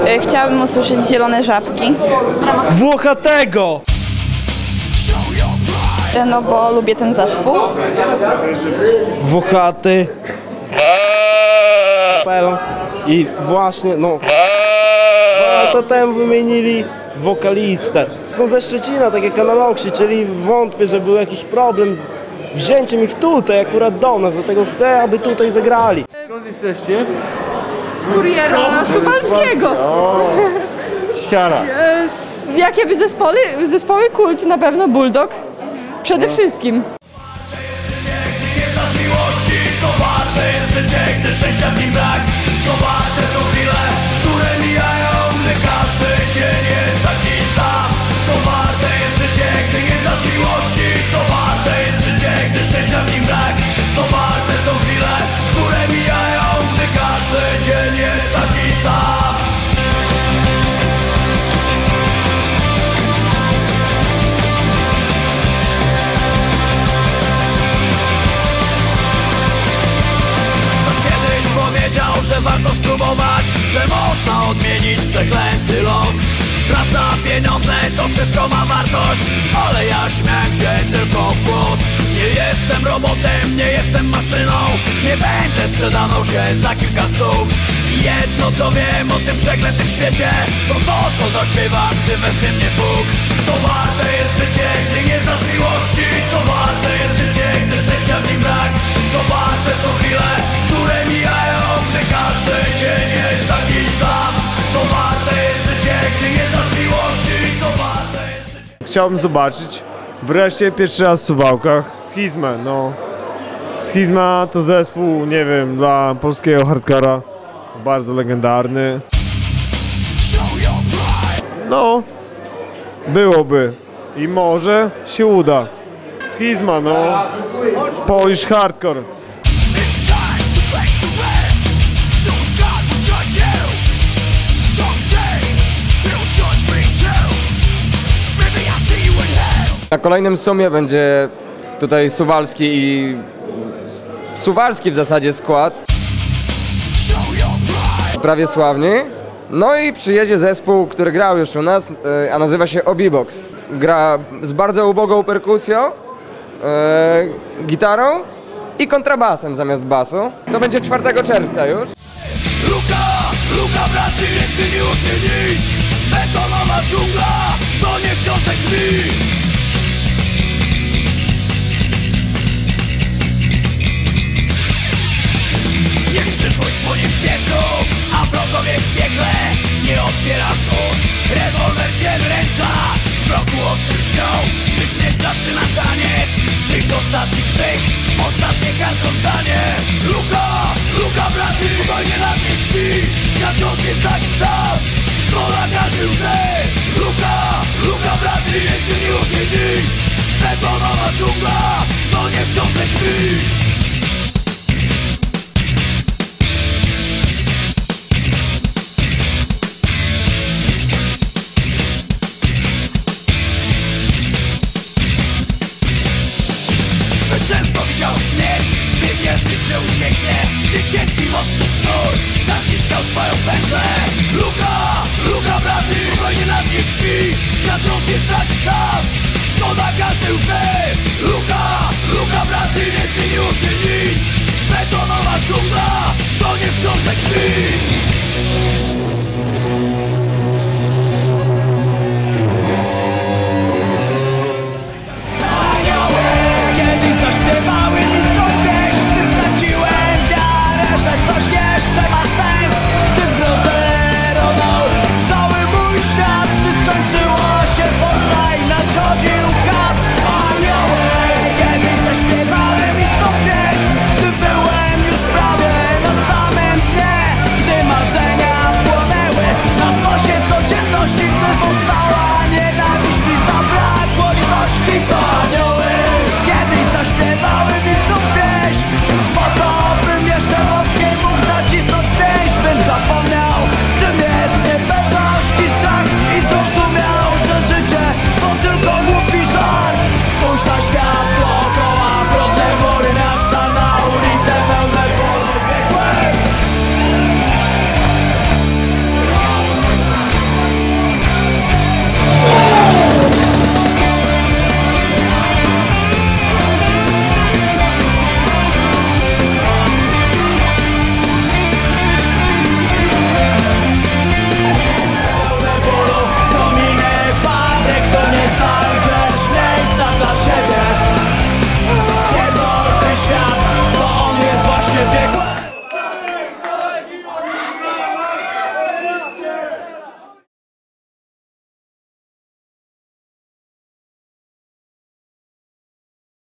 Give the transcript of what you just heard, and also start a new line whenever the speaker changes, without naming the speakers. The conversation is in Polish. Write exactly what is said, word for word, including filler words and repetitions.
Chciałabym usłyszeć Zielone Żabki.
Włochatego!
No bo lubię ten zespół.
Włochaty. I właśnie, no... To temu wymienili wokalistę. Są ze Szczecina, tak jak Analoksi, czyli wątpię, że był jakiś problem z wzięciem ich tutaj, akurat do nas, dlatego chcę, aby tutaj zagrali.
Skąd jesteście?
Z Kuriera Suwalskiego.
Siara.
Z jakie by zespoły? Zespoły Kult, na pewno Bulldog. Przede wszystkim.
Nie znasz miłości, co warte jest życie, gdy szczęścia w nim brak. Co warte są chwile, które mijają, gdy każdy dzień jest taki sam. Co warte jest życie, gdy nie znasz miłości. Co warte jest życie, gdy szczęścia w nim brak. Co warte są chwile, które mijają, gdy każdy dzień jest taki sam. Powiedział, że warto spróbować, że można odmienić przeklęty los. Praca, pieniądze, to wszystko ma wartość, ale ja śmiałem się tylko w głos. Nie jestem robotem, nie jestem maszyną, nie będę sprzedaną się za kilka stów. Jedno co wiem o tym przeklętym świecie, to to co zaśpiewam, gdy wezwie mnie Bóg. Co warte jest życie, gdy nie znasz miłości. Co warte jest życie, gdy szczęścia w nim brak. Co warte są chwile, które mijają, gdy każdy dzień jest taki sam. Co warte jest życie, gdy nie znasz miłości. Co warte jest życie.
Chciałbym zobaczyć wreszcie pierwszy raz w Suwałkach Schizmę, no. Schizma to zespół, nie wiem, dla polskiego hardcora bardzo legendarny. No, byłoby i może się uda. Schizma, no, Polish hardcore.
Na kolejnym sumie będzie tutaj suwalski i suwalski w zasadzie skład, prawie sławni. No i przyjedzie zespół, który grał już u nas, a nazywa się Obibox. Gra z bardzo ubogą perkusją, e, gitarą i kontrabasem zamiast basu. To będzie czwartego czerwca już.
Luka, Luka braty, nie zmieniło się nic. Betonowa dżungla, to nie wciąż te krwi. Niech przyszłość płonie w piecu, a wrogowie w piekle. Nie otwierasz ust, rewolwer cię wręcza. W roku oczy śnią, gdy śmierć zaczyna taniec. Czyjś ostatni krzyk, ostatnie karto zdanie. Luka, Luka braty, spokojnie na mnie śpi. Świat wciąż jest taki sam, szkoda każdy łzy. Luka, Luka braty, nie zmieniło się nic. Betonowa dżungla, to nie wciąż te krwi. Często widział śmierć, by wierzyć, że ucieknie. Gdy cienki mocny sznur zaciskał swoją pętlę. Luka, Luka braty, spokojnie na mnie śpi. Świat wciąż jest taki sam, szkoda każdy łzy.